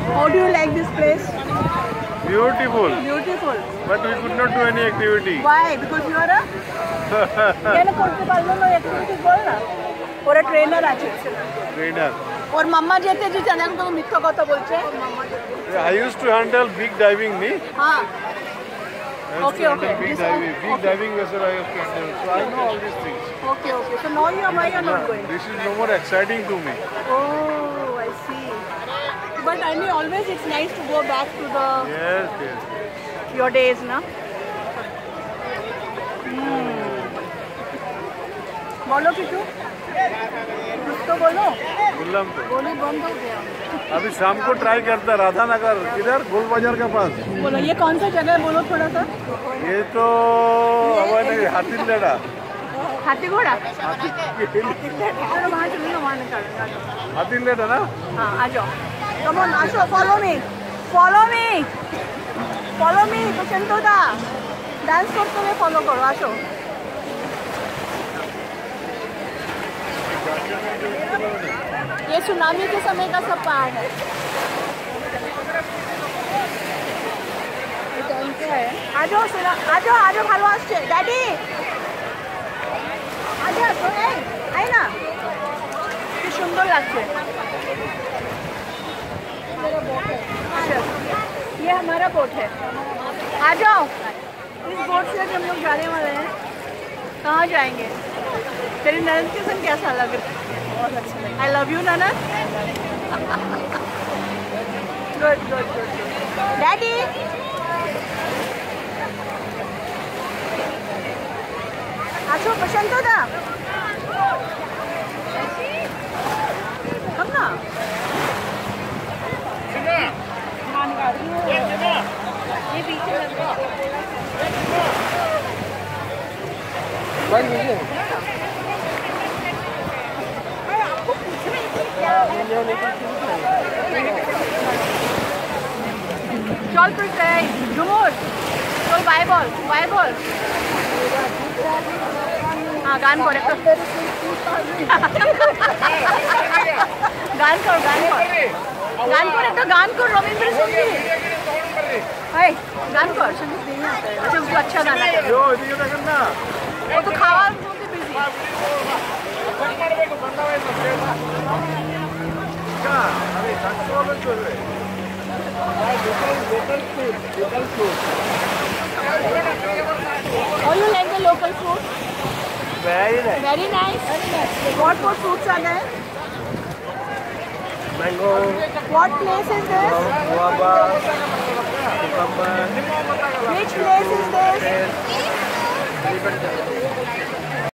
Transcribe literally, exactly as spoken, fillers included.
How do you like this place? Beautiful. Beautiful. But we could not do any activity. Why? Because you are a কেন করতে পারলো না activity বল না ওরা trainer আছে Trainer. ওর মাম্মা যেতে যে জানেন তো মিথ্যা কথা বলছে I used to handle big diving, me. হ্যাঁ I used Okay, to okay. handle big This diving, one? big Okay. diving vessel I used to handle. So I know all these things. Okay, okay. So now you are why you are not going? This is no more exciting to me. Oh, I see. But I mean, always it's nice to go back to the Yes, yes. your days, na? Hmm. बोलो किटू कुछ तो बोलो बोलम तो बोली बंद हो गया अभी शाम को ट्राई करता राधा नगर किधर गोल बाजार के पास बोलो ये कौन सा जगह है बोलो थोड़ा सा ये तो हमारे हाथी लेड़ा हाथी घोड़ा चलो वहाँ चलो ना वहाँ निकालेंगे हाथी लेड़ा ना हाँ आ जाओ come on Asho follow me follow me follow me तो चंदो दा डांस करते हुए फॉलो करो आशो ये सुनामी के समय का सब पहाड़ है आ जाओ सुना आ जाओ आ जाओ ভালো আসছে ড্যাডি आ जाओ तो এই আই না কি সুন্দর লাগছে मेरा बोट है अच्छा ये हमारा बोट है आ जाओ इस बोट से हम लोग जाने वाले हैं कहाँ जाएंगे तेरी ननद के संग कैसा लग रहा है बहुत अच्छा लगा आई लव यू ननद good good good daddy Asho पसंद होता हम ना ये पीछे चल फिर झुमूर चल बाय बॉल बाय बॉल हाँ गान कर गान कर गान कर गान कर एक गान कर रविंद्र संगीत गान कर संगीत नहीं आता है अच्छा उसको अच्छा गाना है वो तो खावा How you like the local food? Very nice. Very nice. What what fruits are there? Mango. What place is this? Guava. Cucumber. Which place is this? Elephant.